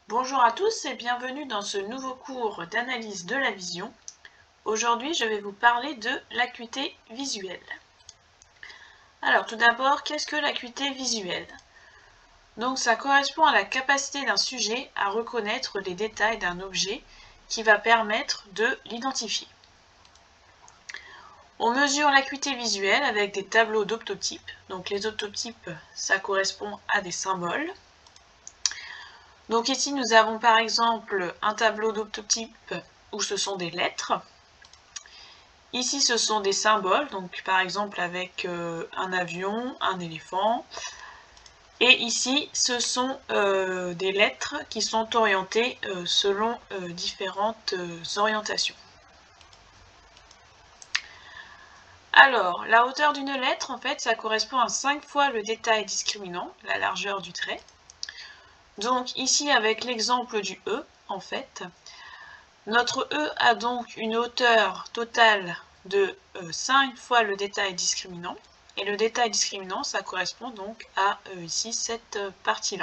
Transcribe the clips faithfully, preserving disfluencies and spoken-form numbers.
Bonjour à tous et bienvenue dans ce nouveau cours d'analyse de la vision. Aujourd'hui, je vais vous parler de l'acuité visuelle. Alors, tout d'abord, qu'est-ce que l'acuité visuelle? Donc, ça correspond à la capacité d'un sujet à reconnaître les détails d'un objet qui va permettre de l'identifier. On mesure l'acuité visuelle avec des tableaux d'optotypes. Donc, les optotypes, ça correspond à des symboles. Donc ici, nous avons par exemple un tableau d'optotype où ce sont des lettres. Ici, ce sont des symboles, donc par exemple avec euh, un avion, un éléphant. Et ici, ce sont euh, des lettres qui sont orientées euh, selon euh, différentes euh, orientations. Alors, la hauteur d'une lettre, en fait, ça correspond à cinq fois le détail discriminant, la largeur du trait. Donc ici, avec l'exemple du E, en fait, notre E a donc une hauteur totale de euh, cinq fois le détail discriminant. Et le détail discriminant, ça correspond donc à euh, ici cette euh, partie-là.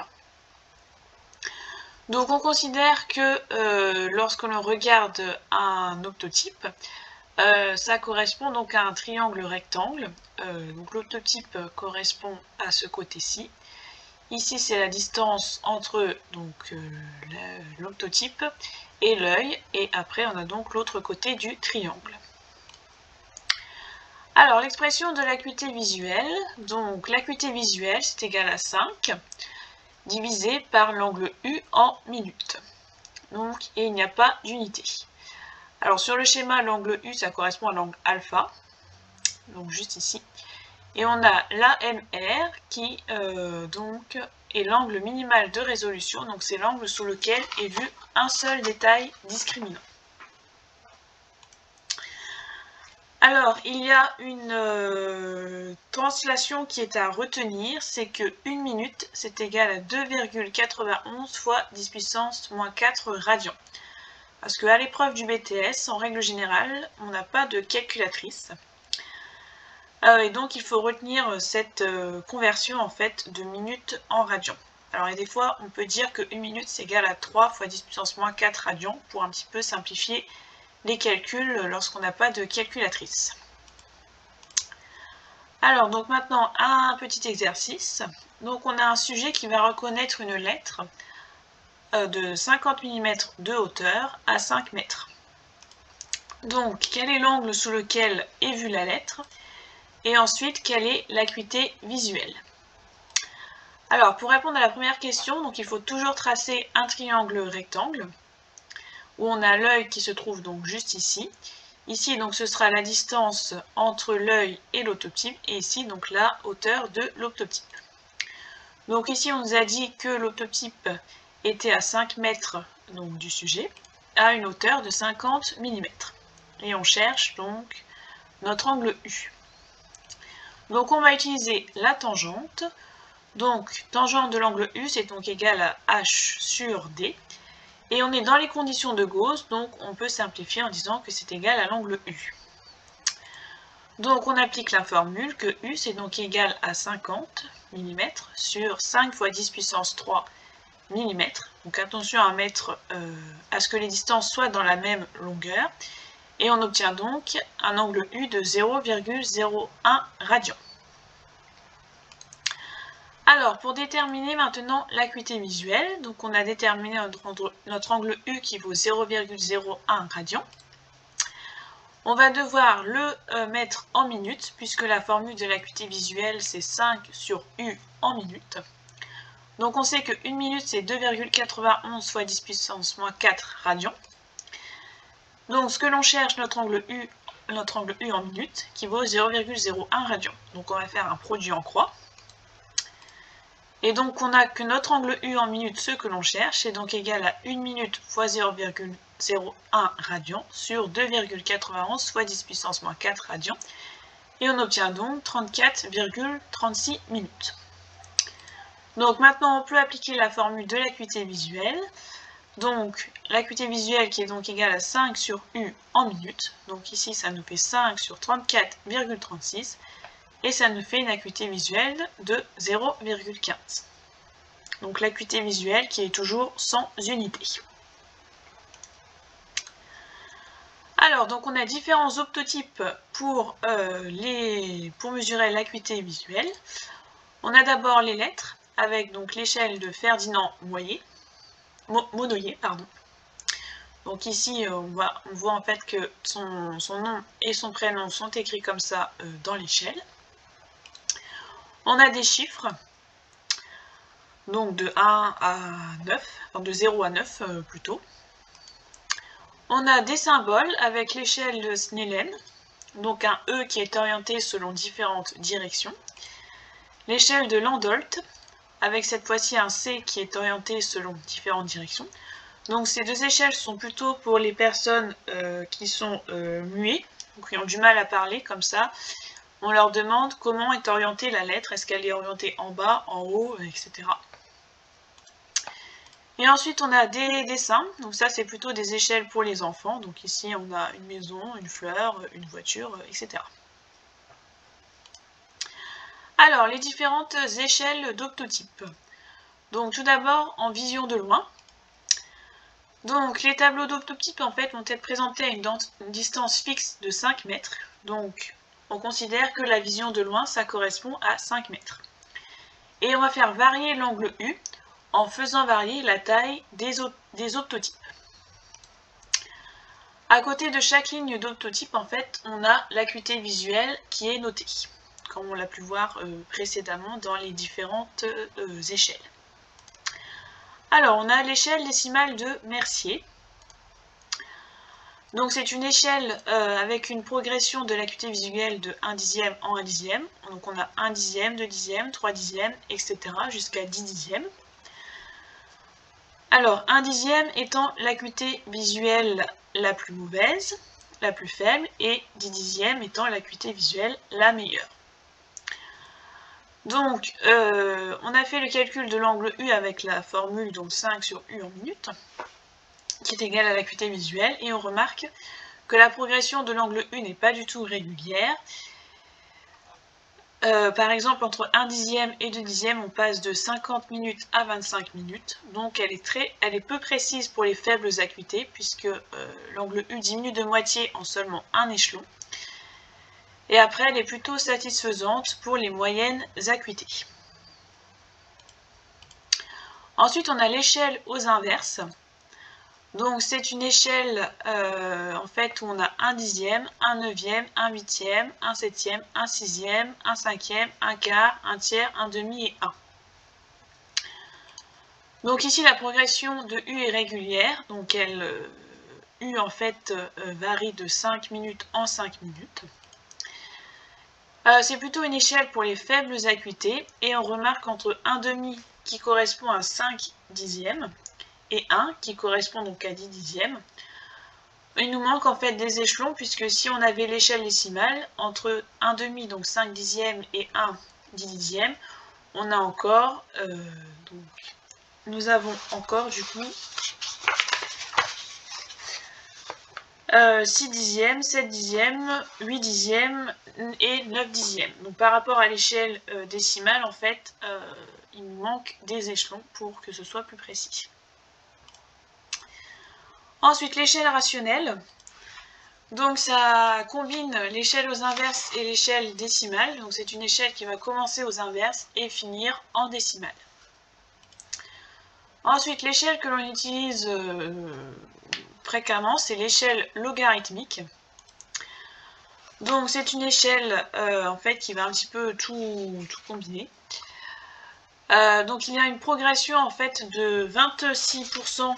Donc on considère que euh, lorsque l'on regarde un optotype, euh, ça correspond donc à un triangle rectangle. Euh, donc l'optotype correspond à ce côté-ci. Ici, c'est la distance entre euh, l'optotype et l'œil, et après, on a donc l'autre côté du triangle. Alors, l'expression de l'acuité visuelle, donc l'acuité visuelle, c'est égal à cinq, divisé par l'angle U en minutes. Donc, et il n'y a pas d'unité. Alors, sur le schéma, l'angle U, ça correspond à l'angle alpha, donc juste ici. Et on a l'A M R qui euh, donc est l'angle minimal de résolution, donc c'est l'angle sous lequel est vu un seul détail discriminant. Alors, il y a une euh, translation qui est à retenir, c'est que une minute, c'est égal à deux virgule quatre-vingt-onze fois dix puissance moins quatre radians. Parce qu'à l'épreuve du B T S, en règle générale, on n'a pas de calculatrice. Euh, et donc il faut retenir cette euh, conversion en fait de minutes en radians. Alors et des fois on peut dire que une minute c'est égal à trois fois dix puissance moins quatre radians pour un petit peu simplifier les calculs lorsqu'on n'a pas de calculatrice. Alors donc maintenant un petit exercice. Donc on a un sujet qui va reconnaître une lettre euh, de cinquante millimètres de hauteur à cinq mètres. Donc quel est l'angle sous lequel est vue la lettre ? Et ensuite, quelle est l'acuité visuelle? Alors, pour répondre à la première question, donc il faut toujours tracer un triangle rectangle, où on a l'œil qui se trouve donc juste ici. Ici, donc, ce sera la distance entre l'œil et l'optotype, et ici, donc, la hauteur de l'optotype. Donc ici, on nous a dit que l'optotype était à cinq mètres donc, du sujet, à une hauteur de cinquante millimètres. Et on cherche donc notre angle U. Donc on va utiliser la tangente. Donc tangente de l'angle U, c'est donc égal à H sur D. Et on est dans les conditions de Gauss, donc on peut simplifier en disant que c'est égal à l'angle U. Donc on applique la formule que U, c'est donc égal à cinquante millimètres sur cinq fois dix puissance trois millimètres. Donc attention à mettre euh, à ce que les distances soient dans la même longueur. Et on obtient donc un angle U de zéro virgule zéro un radian. Alors, pour déterminer maintenant l'acuité visuelle, donc on a déterminé notre, notre angle U qui vaut zéro virgule zéro un radian. On va devoir le euh, mettre en minutes, puisque la formule de l'acuité visuelle, c'est cinq sur U en minutes. Donc on sait que une minute, c'est deux virgule quatre-vingt-onze fois dix puissance moins quatre radians. Donc ce que l'on cherche, notre angle U, notre angle U en minutes, qui vaut zéro virgule zéro un radian. Donc on va faire un produit en croix. Et donc on a que notre angle U en minutes, ce que l'on cherche, est donc égal à une minute fois zéro virgule zéro un radian sur deux virgule quatre-vingt-onze fois dix puissance moins quatre radian. Et on obtient donc trente-quatre virgule trente-six minutes. Donc maintenant on peut appliquer la formule de l'acuité visuelle. Donc l'acuité visuelle qui est donc égale à cinq sur U en minutes. Donc ici ça nous fait cinq sur trente-quatre virgule trente-six. Et ça nous fait une acuité visuelle de zéro virgule quinze. donc l'acuité visuelle qui est toujours sans unité. Alors, donc on a différents optotypes pour, euh, les, pour mesurer l'acuité visuelle. On a d'abord les lettres, avec donc l'échelle de Ferdinand Moyer, Mo, Monnoyer, pardon. Donc ici, on voit, on voit en fait que son, son nom et son prénom sont écrits comme ça euh, dans l'échelle. On a des chiffres, donc de un à neuf, enfin de zéro à neuf euh, plutôt. On a des symboles avec l'échelle de Snellen, donc un E qui est orienté selon différentes directions. L'échelle de Landolt, avec cette fois-ci un C qui est orienté selon différentes directions. Donc ces deux échelles sont plutôt pour les personnes euh, qui sont euh, muets, donc qui ont du mal à parler, comme ça. On leur demande comment est orientée la lettre, est-ce qu'elle est orientée en bas, en haut, et cetera. Et ensuite on a des dessins, donc ça c'est plutôt des échelles pour les enfants, donc ici on a une maison, une fleur, une voiture, et cetera. Alors les différentes échelles d'optotype. Donc tout d'abord en vision de loin. Donc les tableaux d'optotype en fait vont être présentés à une distance fixe de cinq mètres, donc on considère que la vision de loin ça correspond à cinq mètres. Et on va faire varier l'angle U en faisant varier la taille des, des optotypes. À côté de chaque ligne d'optotype, en fait, on a l'acuité visuelle qui est notée, comme on l'a pu voir euh, précédemment dans les différentes euh, échelles. Alors, on a l'échelle décimale de Mercier. Donc, c'est une échelle euh, avec une progression de l'acuité visuelle de un dixième en un dixième. Donc, on a un dixième, deux dixièmes, trois dixièmes, et cetera jusqu'à dix dixièmes. Alors, un dixième étant l'acuité visuelle la plus mauvaise, la plus faible, et dix dixièmes étant l'acuité visuelle la meilleure. Donc, euh, on a fait le calcul de l'angle U avec la formule donc cinq sur U en minutes, qui est égale à l'acuité visuelle, et on remarque que la progression de l'angle U n'est pas du tout régulière. Euh, par exemple, entre un dixième et deux dixièmes, on passe de cinquante minutes à vingt-cinq minutes. Donc elle est, très, elle est peu précise pour les faibles acuités, puisque euh, l'angle U diminue de moitié en seulement un échelon. Et après, elle est plutôt satisfaisante pour les moyennes acuités. Ensuite, on a l'échelle aux inverses. Donc c'est une échelle euh, en fait où on a un dixième, un neuvième, un huitième, un septième, un sixième, un cinquième, un quart, un tiers, un demi et un. Donc ici la progression de U est régulière, donc elle euh, U en fait euh, varie de cinq minutes en cinq minutes. Euh, c'est plutôt une échelle pour les faibles acuités et on remarque entre un demi qui correspond à cinq dixièmes et un qui correspond donc à dix dixièmes. Il nous manque en fait des échelons puisque si on avait l'échelle décimale, entre un demi, donc cinq dixièmes, et un, dix dixièmes, on a encore, euh, donc, nous avons encore du coup euh, six dixièmes, sept dixièmes, huit dixièmes et neuf dixièmes. Donc par rapport à l'échelle euh, décimale, en fait, euh, il nous manque des échelons pour que ce soit plus précis. Ensuite, l'échelle rationnelle. Donc ça combine l'échelle aux inverses et l'échelle décimale. Donc c'est une échelle qui va commencer aux inverses et finir en décimale. Ensuite, l'échelle que l'on utilise euh, fréquemment, c'est l'échelle logarithmique. Donc c'est une échelle euh, en fait qui va un petit peu tout, tout combiner. Euh, donc il y a une progression en fait de vingt-six pour cent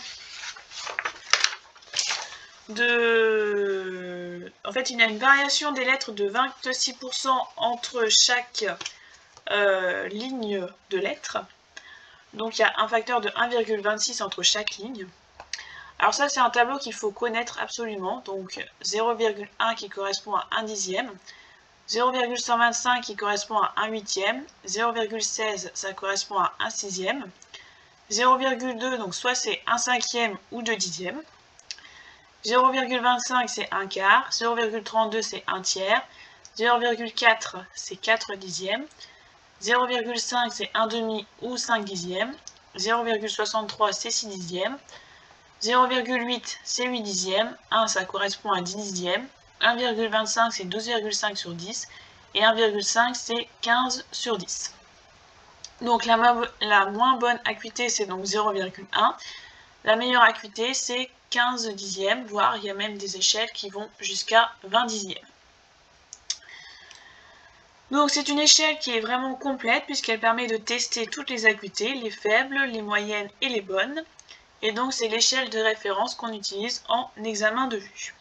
de... En fait, il y a une variation des lettres de vingt-six pour cent entre chaque euh, ligne de lettres. Donc, il y a un facteur de un virgule vingt-six entre chaque ligne. Alors ça, c'est un tableau qu'il faut connaître absolument. Donc, zéro virgule un qui correspond à un dixième, zéro virgule cent vingt-cinq qui correspond à un huitième, zéro virgule seize, ça correspond à un sixième, zéro virgule deux, donc soit c'est un cinquième ou deux dixièmes, zéro virgule vingt-cinq c'est un quart, zéro virgule trente-deux c'est un tiers, zéro virgule quatre c'est quatre dixièmes, zéro virgule cinq c'est un demi ou cinq dixièmes, zéro virgule soixante-trois c'est six dixièmes, zéro virgule huit c'est huit dixièmes, un ça correspond à dix dixièmes, un virgule vingt-cinq c'est douze virgule cinq sur dix, et un virgule cinq c'est quinze sur dix. Donc la, la moins bonne acuité c'est donc zéro virgule un, la meilleure acuité c'est quinze dixièmes, voire il y a même des échelles qui vont jusqu'à vingt dixièmes. Donc c'est une échelle qui est vraiment complète puisqu'elle permet de tester toutes les acuités, les faibles, les moyennes et les bonnes. Et donc c'est l'échelle de référence qu'on utilise en examen de vue.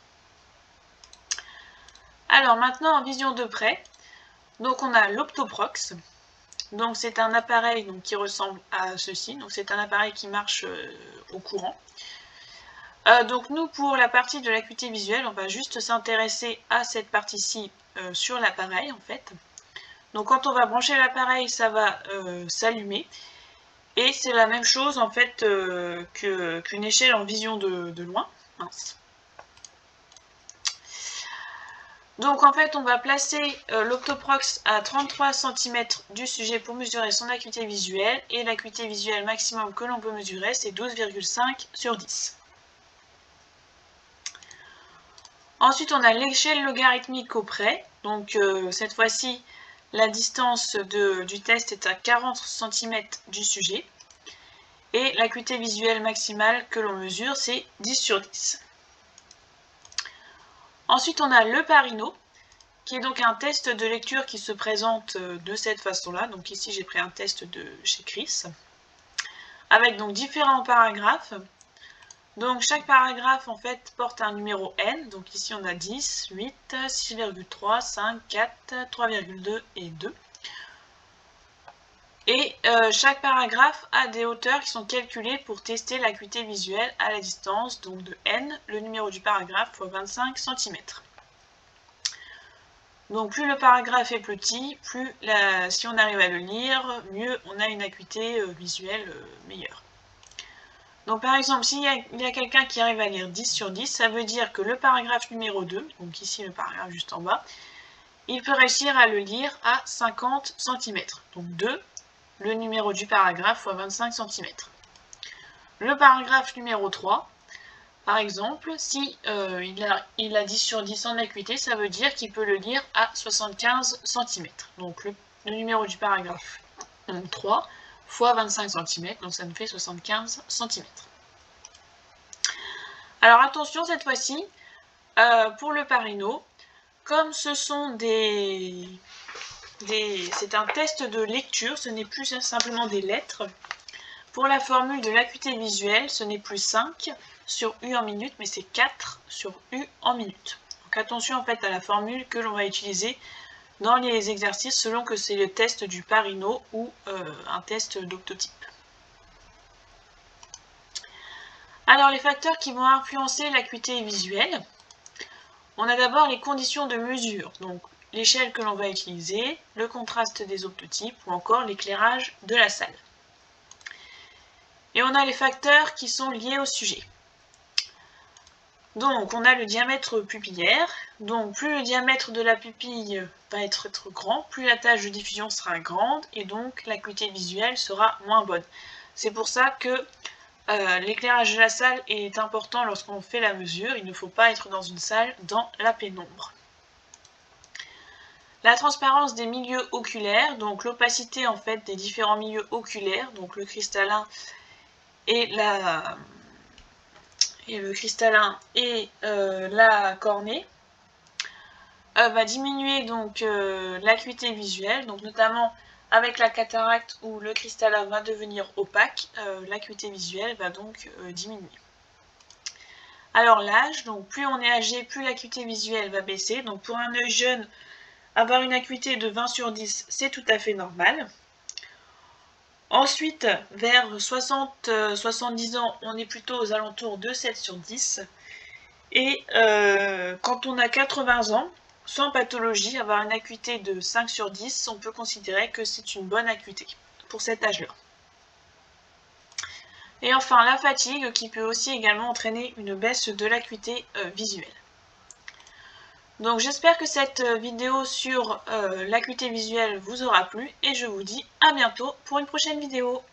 Alors maintenant en vision de près, donc on a l'Optoprox. Donc c'est un appareil donc, qui ressemble à ceci. Donc c'est un appareil qui marche euh, au courant. Euh, donc nous pour la partie de l'acuité visuelle, on va juste s'intéresser à cette partie-ci euh, sur l'appareil en fait. Donc quand on va brancher l'appareil, ça va euh, s'allumer. Et c'est la même chose en fait euh, que, qu'une échelle en vision de, de loin. Mince. Donc en fait on va placer euh, l'Optoprox à trente-trois centimètres du sujet pour mesurer son acuité visuelle. Et l'acuité visuelle maximum que l'on peut mesurer c'est douze virgule cinq sur dix. Ensuite on a l'échelle logarithmique auprès. Donc euh, cette fois-ci la distance de, du test est à quarante centimètres du sujet. Et l'acuité visuelle maximale que l'on mesure, c'est dix sur dix. Ensuite, on a le Parinot, qui est donc un test de lecture qui se présente de cette façon-là. Donc ici, j'ai pris un test de chez Chris, avec donc différents paragraphes. Donc chaque paragraphe, en fait, porte un numéro n. Donc ici, on a dix, huit, six virgule trois, cinq, quatre, trois virgule deux et deux. Et euh, chaque paragraphe a des hauteurs qui sont calculées pour tester l'acuité visuelle à la distance donc de n, le numéro du paragraphe, fois vingt-cinq centimètres. Donc plus le paragraphe est petit, plus la, si on arrive à le lire, mieux on a une acuité euh, visuelle euh, meilleure. Donc par exemple, s'il y a, il y a quelqu'un qui arrive à lire dix sur dix, ça veut dire que le paragraphe numéro deux, donc ici le paragraphe juste en bas, il peut réussir à le lire à cinquante centimètres. Donc deux. Le numéro du paragraphe fois vingt-cinq centimètres. Le paragraphe numéro trois, par exemple, si euh, il, a, il a dix sur dix en acuité, ça veut dire qu'il peut le lire à soixante-quinze centimètres. Donc le, le numéro du paragraphe donc trois fois vingt-cinq centimètres, donc ça nous fait soixante-quinze centimètres. Alors attention cette fois-ci, euh, pour le Parinot, comme ce sont des... c'est un test de lecture, ce n'est plus simplement des lettres. Pour la formule de l'acuité visuelle, ce n'est plus cinq sur U en minute, mais c'est quatre sur U en minute. Donc attention en fait à la formule que l'on va utiliser dans les exercices selon que c'est le test du Parinot ou euh, un test d'octotype. Alors les facteurs qui vont influencer l'acuité visuelle, on a d'abord les conditions de mesure. Donc l'échelle que l'on va utiliser, le contraste des octotypes ou encore l'éclairage de la salle. Et on a les facteurs qui sont liés au sujet. Donc on a le diamètre pupillaire, donc plus le diamètre de la pupille va être, être grand, plus la tâche de diffusion sera grande et donc l'acuité visuelle sera moins bonne. C'est pour ça que euh, l'éclairage de la salle est important lorsqu'on fait la mesure, il ne faut pas être dans une salle dans la pénombre. La transparence des milieux oculaires, donc l'opacité en fait des différents milieux oculaires, donc le cristallin et la et le cristallin et euh, la cornée, euh, va diminuer donc euh, l'acuité visuelle, donc notamment avec la cataracte où le cristallin va devenir opaque, euh, l'acuité visuelle va donc euh, diminuer. Alors l'âge, donc plus on est âgé, plus l'acuité visuelle va baisser. Donc pour un œil jeune, avoir une acuité de vingt sur dix, c'est tout à fait normal. Ensuite, vers soixante à soixante-dix ans, on est plutôt aux alentours de sept sur dix. Et euh, quand on a quatre-vingts ans, sans pathologie, avoir une acuité de cinq sur dix, on peut considérer que c'est une bonne acuité pour cet âge-là. Et enfin, la fatigue qui peut aussi également entraîner une baisse de l'acuité euh, visuelle. Donc j'espère que cette vidéo sur euh, l'acuité visuelle vous aura plu et je vous dis à bientôt pour une prochaine vidéo.